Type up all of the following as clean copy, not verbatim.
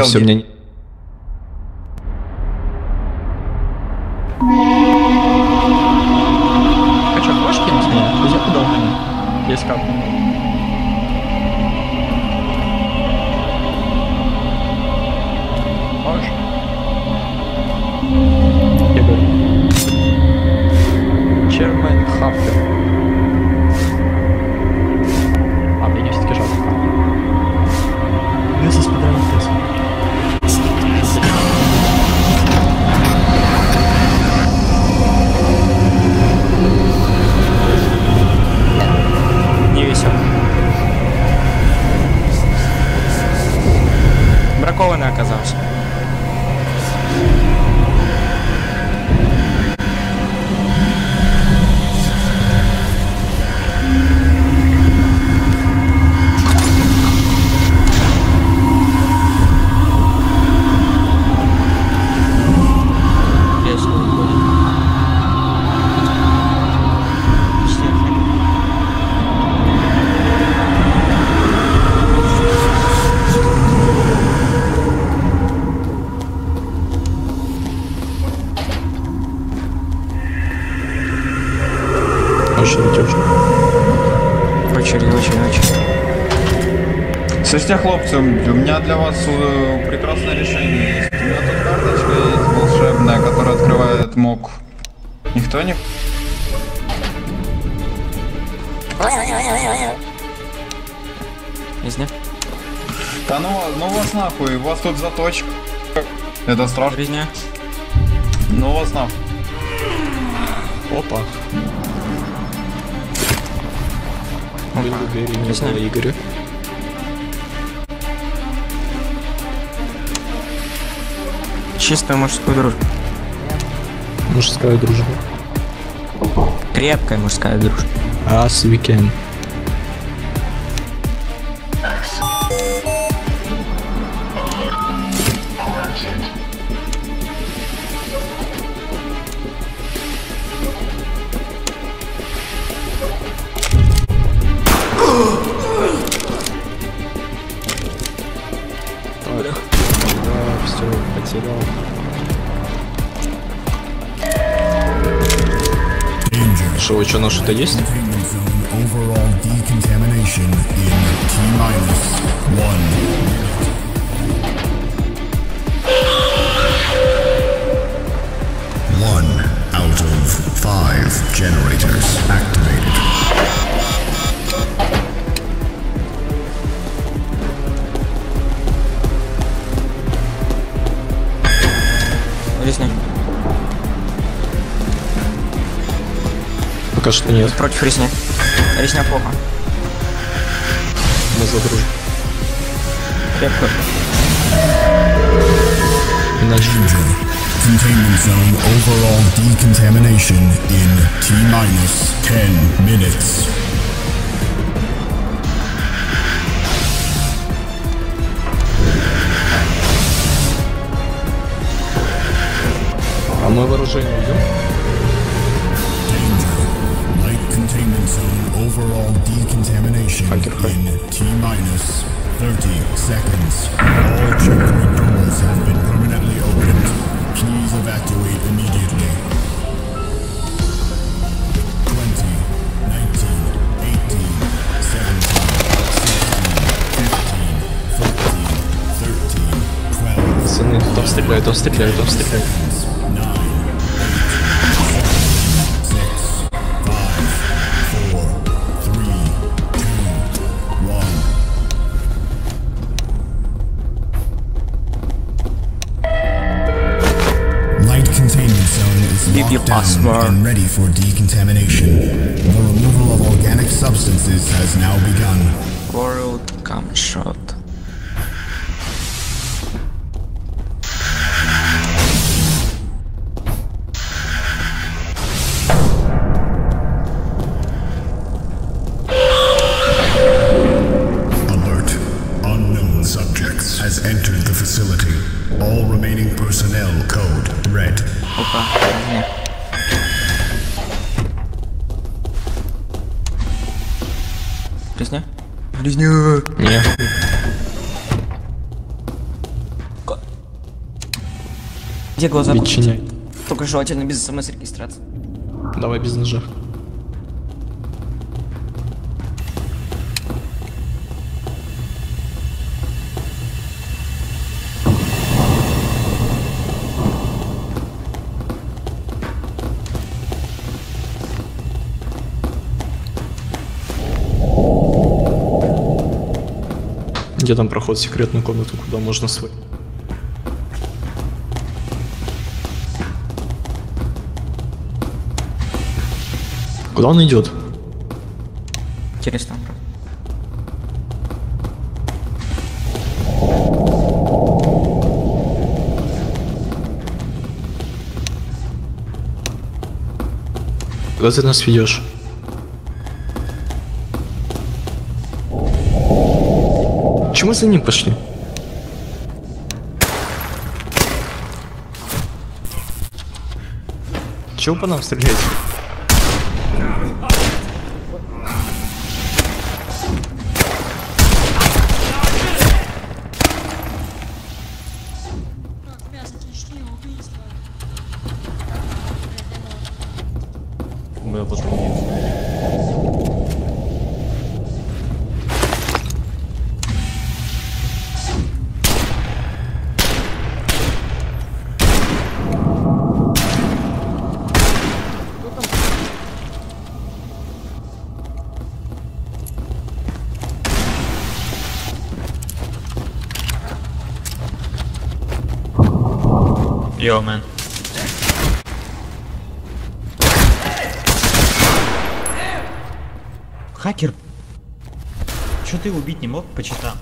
все, мне... А что, хочешь кинуть меня? Где куда у меня? Есть как? Можешь? Я говорю. Чермен Хаффер. А, мне все-таки жалко. Вес из подранных вес. Не весел. Бракованный оказался. Очень. Слушайте, хлопцы, у меня для вас прекрасное решение есть. У меня тут карточка есть волшебная, которая открывает мог. Никто не... Из них? Да ну вас нахуй, у вас тут заточка. Это страшно. Резня. Ну вас нахуй. Опа. Резня. Игоря. Чистую мужскую дружбу. Мужская дружба. Крепкая мужская дружба. As we can. Все, потерял. Что, вы что, на что-то есть? One out of 5 generators activated. Резня. Пока что нет. Против резня. Резня плохо. Мы за дружбу. Крепко. Иначе. Containment zone overall decontamination in T-minus 10 minutes. А мы вооружение идем? Light containment zone overall decontamination in T-minus 30 seconds. All checkpoint doors have been permanently opened. Please evacuate immediately. 20, 19, 18, 17, 16, 15, 13, 12. Пацаны, там стреляют. 'Locked down and ready for decontamination. The removal of organic substances has now begun. World come shot. Alert. Unknown subjects has entered the facility. All remaining personnel code red. Опа, резня. Резня? Резня! Не. Где глаза? Ветчиняй. Только желательно без смс-регистрации. Давай без ножа. Где там проход в секретную комнату, куда можно свой? Куда он идет? Интересно. Куда ты нас ведешь? Чему мы за ним пошли? Чего по нам стреляете? Мы вот убьем. Йо, мэн. Хакер, чё ты его убить не мог по читам?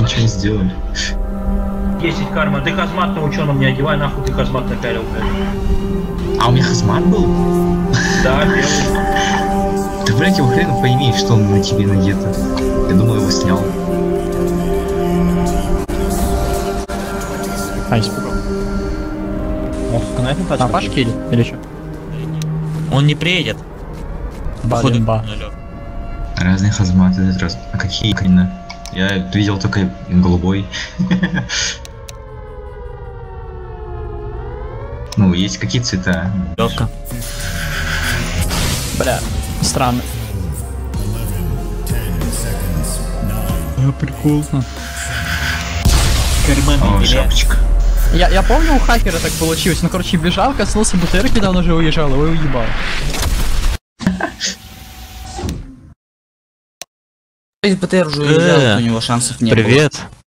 ничего не сделали. 10 карма. Ты хазмат на ученом не одевай, нахуй ты хазмат напялил, блядь. А у меня хазмат был? Да, белый. Ты, блядь, его хрен пойми, что он на тебе надето. Я думал, его снял. А, испугал. Может, канать на тачку? А, Паш киль? Или что? Он не приедет. Походу, Ба. налет. Разные хазматы этот раз. А какие именно? Я видел только голубой. Ну, есть какие цвета? Лёгко. Бля, странно. Прикольно. Карман О, или... шапочка. Я помню, у хакера так получилось. Ну, короче, бежал, коснулся БТР, когда он уже уезжал, его и уебал. Если БТР уже уезжал, у него шансов не было. Привет.